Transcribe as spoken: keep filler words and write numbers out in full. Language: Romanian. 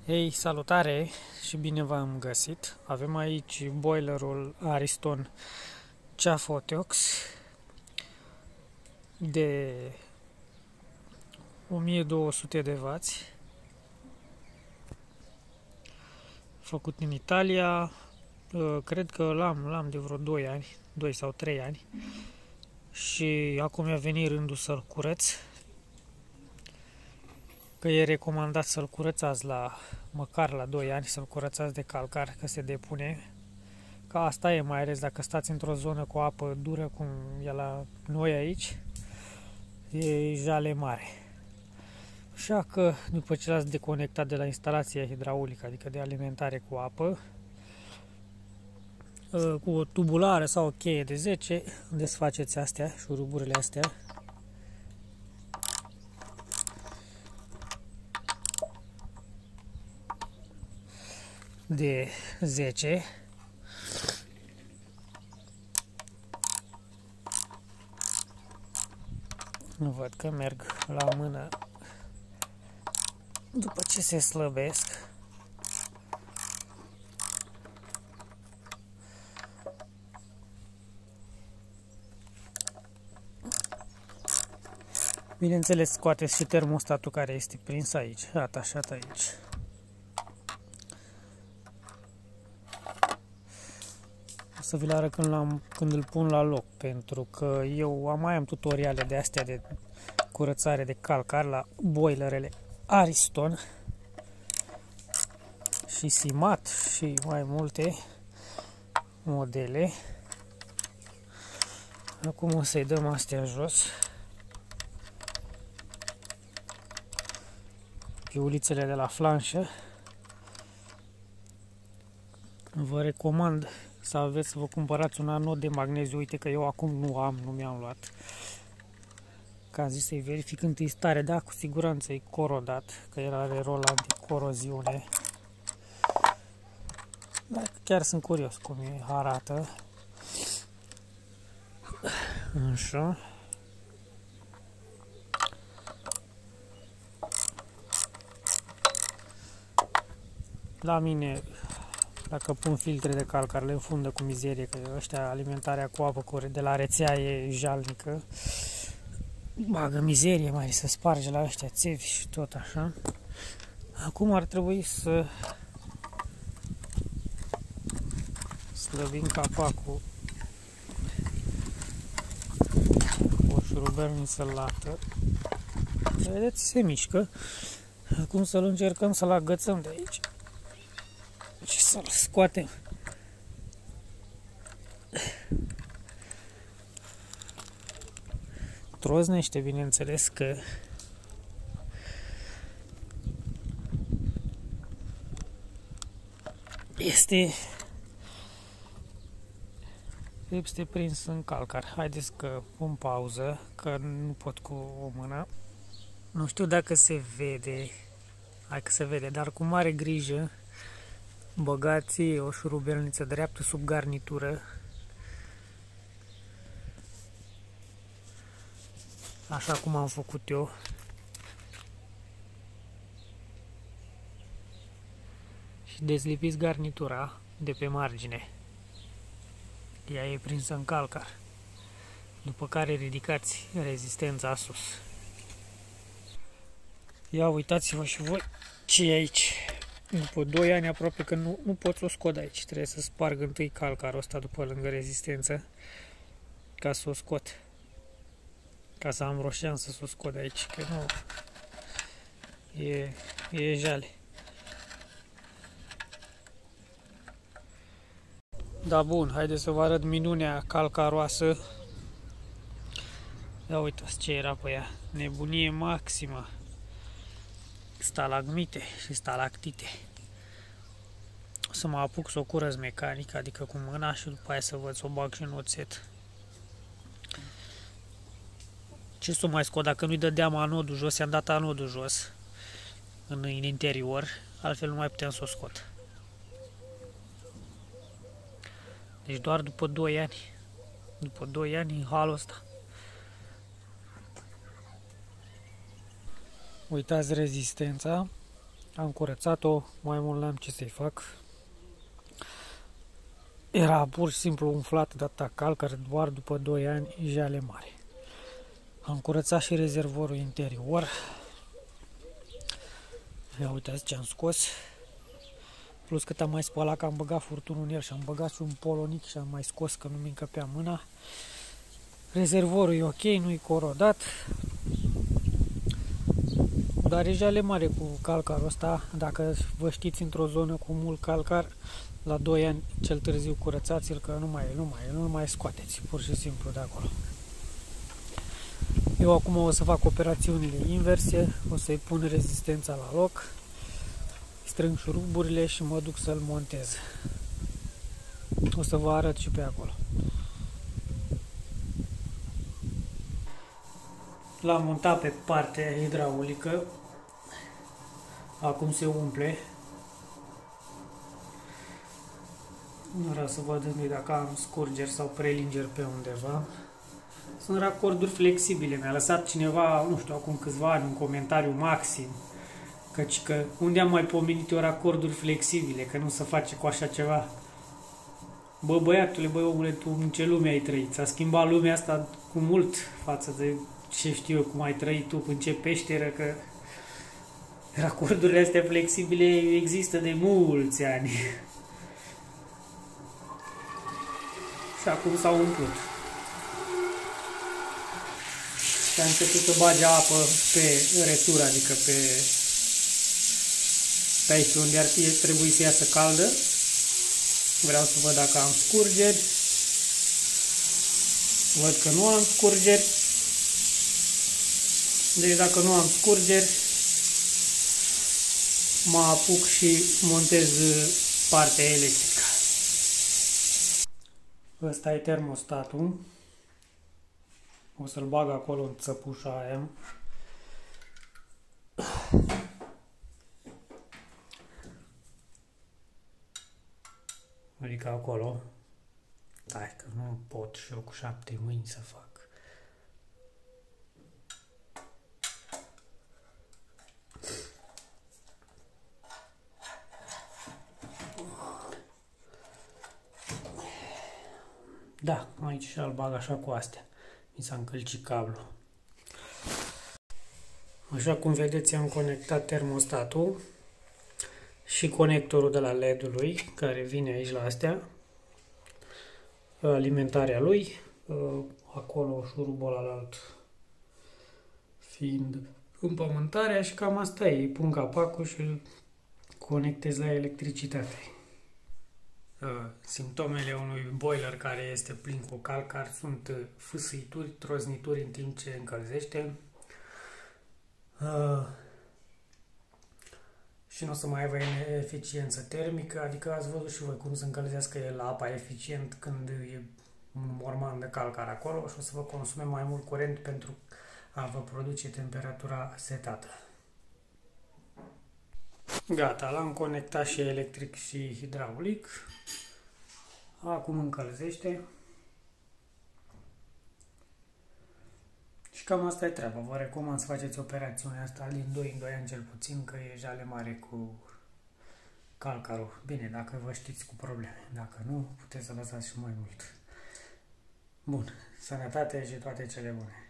Hei, salutare și bine v-am găsit! Avem aici boilerul Ariston Chafoteox de o mie două sute de wați, făcut în Italia. Cred că l-am, l-am de vreo doi ani, doi sau trei ani, și acum mi-a venit rândul să-l curăț, că e recomandat să-l curățați la măcar la doi ani, să-l curățați de calcar, că se depune. Ca asta e, mai ales dacă stați într-o zonă cu apă dură, cum e la noi aici, e jale mare. Așa că, după ce l-ați deconectat de la instalația hidraulică, adică de alimentare cu apă, cu o tubulară sau o cheie de zece, desfaceți astea, șuruburile astea. De zece. Văd că merg la mână după ce se slăbesc. Bineînțeles, scoateți și termostatul care este prins aici, atașat aici. O să vi-l arăt când, l-am, când îl pun la loc, pentru că eu mai am tutoriale de astea de curățare de calcar la boilerele Ariston și Simat și mai multe modele. Acum o să-i dăm astea jos. Piulițele de la flanșă. Vă recomand să aveți, să vă cumpărați un anod de magneziu. Uite că eu acum nu am, nu mi-am luat. Că am zis să-i verific întâi stare, da, cu siguranță e corodat, că el are rol anticoroziune. Dar chiar sunt curios cum e, arată. Așa. La mine, dacă pun filtre de calcar, le înfundă cu mizerie, că ăștia, alimentarea cu apă de la rețea e jalnică. Bagă mizerie, mai să sparge la ăștia țevi și tot așa. Acum ar trebui să slăbim capacul cu o șurubelniță lată. Vedeți, se mișcă. Acum să-l încercăm să-l agățăm de aici și să-l scoatem. Troznește, bineînțeles că este este prins în calcar. Haideți că pun pauză, că nu pot cu o mână. Nu știu dacă se vede, hai că se vede, dar cu mare grijă băgați o șurubelniță dreaptă sub garnitură. Așa cum am făcut eu. Și dezlipiți garnitura de pe margine. Ea e prinsă în calcar. După care ridicați rezistența sus. Ia uitați-vă și voi ce e aici. După doi ani aproape că nu, nu pot să o scot aici. Trebuie să sparg întâi calcarul ăsta după lângă rezistență, ca să o scot. Ca să am vreo șansă să o scot de aici, că nu e, e jale. Da, bun, haideți să vă arăt minunea calcaroasă. Ia uitați ce era pe ea. Nebunie maximă. Stalagmite și stalactite. O să mă apuc să o curăț mecanic, adică cu mâna, și după aia să văd să o bag și în oțet. Ce să o mai scot dacă nu-i dădeam anodul jos? I-am dat anodul jos în, în interior, altfel nu mai puteam să o scot. Deci doar după doi ani, după doi ani în halul ăsta. Uitați rezistența. Am curățat-o, mai mult n-am ce să-i fac. Era pur și simplu umflat de atâta calcar, doar după doi ani, jale mari. Am curățat și rezervorul interior. Ia uitați ce am scos. Plus cât am mai spălat, că am băgat furtunul în el și am băgat și un polonic și am mai scos că nu-mi încăpea mâna. Rezervorul e ok, nu-i corodat. Dar e jale mare cu calcarul ăsta. Dacă vă știți într-o zonă cu mult calcar, la doi ani cel târziu curățați-l, că nu mai, nu mai, nu mai scoateți pur și simplu de acolo. Eu acum o să fac operațiunile inverse, o să-i pun rezistența la loc, strâng șuruburile și mă duc să-l montez. O să vă arăt și pe acolo. L-am montat pe partea hidraulică. Acum se umple. Nu vreau să văd dacă am scurgeri sau prelingeri pe undeva. Sunt racorduri flexibile. Mi-a lăsat cineva, nu știu, acum câțiva ani, un comentariu maxim. Căci că unde am mai pomenit eu racorduri flexibile, că nu se face cu așa ceva. Bă, băiatule, băi, omule, tu în ce lume ai trăit? S-a schimbat lumea asta cu mult față de ce știu eu cum ai trăit tu, în ce peșteră, că racordurile astea flexibile există de mulți ani. Și acum s-au umplut. Și a început să bage apă pe retură, adică pe, pe aici unde ar trebui să iasă caldă. Vreau să văd dacă am scurgeri. Văd că nu am scurgeri. Deci dacă nu am scurgeri, mă apuc și montez partea electrică. Ăsta e termostatul. O să-l bag acolo în țăpușa aia. Adică acolo. Stai că nu pot și eu cu șapte mâini să fac. Da, aici și-l bag așa cu astea. Mi s-a încălcit cablul. Așa cum vedeți, am conectat termostatul și conectorul de la L E D-ului, care vine aici la astea. Alimentarea lui. Acolo șurubul alalt fiind împământarea și cam asta e. Pun capacul și îl conectez la electricitate. Simptomele unui boiler care este plin cu calcar sunt fâsâituri, troznituri în timp ce încălzește uh, și nu o să mai aibă eficiență termică, adică ați văzut și voi cum să încălzească el apa eficient când e un morman de calcar acolo și o să vă consume mai mult curent pentru a vă produce temperatura setată. Gata, l-am conectat și electric și hidraulic. Acum încălzește. Și cam asta e treaba. Vă recomand să faceți operațiunea asta din doi în doi ani cel puțin, că e jale mare cu calcarul. Bine, dacă vă știți cu probleme. Dacă nu, puteți să lăsați și mai mult. Bun. Sănătate și toate cele bune.